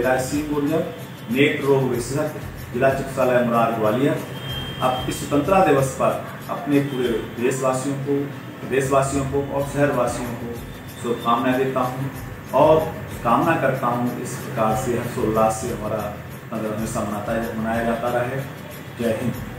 PRC बोरिया, नेत्र रोग विशेषज्ञ, जिला चिकित्सालय मुरार ग्वालियर। अब इस स्वतंत्रता दिवस पर अपने पूरे देशवासियों को और शहरवासियों को शुभकामनाएं देता हूँ और कामना करता हूँ इस प्रकार से हर्षोल्लास से हमारा हमेशा मनाया जाता रहे। जय हिंद।